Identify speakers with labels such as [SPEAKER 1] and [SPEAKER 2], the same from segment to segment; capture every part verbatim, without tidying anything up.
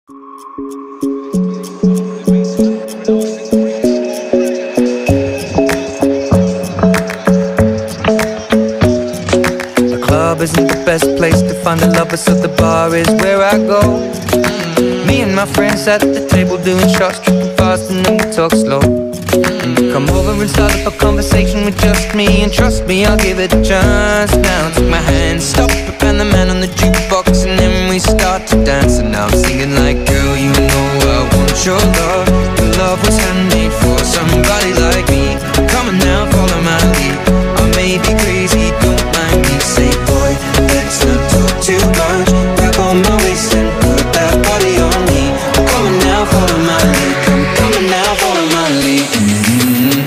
[SPEAKER 1] The club isn't the best place to find the lovers, so the bar is where I go. Me and my friends at the table doing shots, tripping fast, and then we talk slow. And you come over and start up a conversation with just me, and trust me, I'll give it a chance. Now take my hand, stop it, and the man on the jukebox, and then we start to dance. And now I'm singing like, girl, you know I want your love. Your love was handmade for somebody like me. Come on now, follow my lead. I may be crazy, don't mind me. Say, boy, let's not talk too much. Grab on my waist and put that body on me. Come on now, follow my lead. Come, come on now, follow my lead. Mm-hmm.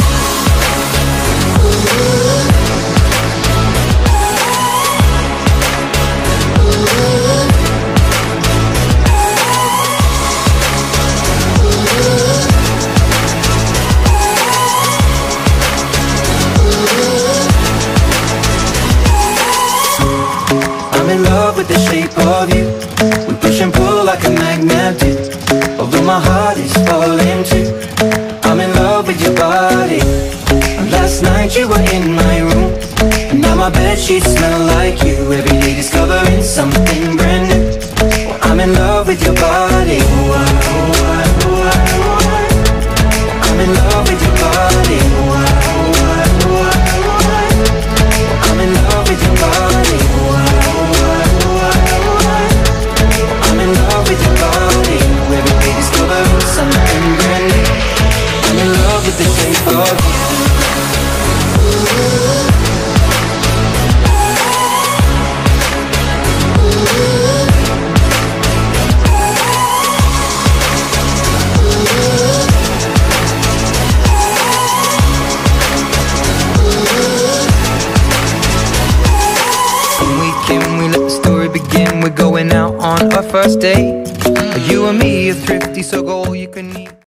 [SPEAKER 1] I'm in love with the shape of you. We push and pull like a magnet do. Although my heart is falling too. I'm in love with your body. And last night you were in my room, and now my bedsheets smell like you. Every day discovering something brand new. Well, I'm in love with your body. Oh, I, oh, I, oh, I, oh, I. I'm in love with your body. Oh, I, oh, I, oh, I, oh, I. I'm in love with your body. Oh, I, oh, I, oh, I, oh, I. I'm in love with your body. Every day discovering something brand new. I'm in love with the shape of you. We're going out on our first date. You and me are thrifty, so go all you can eat.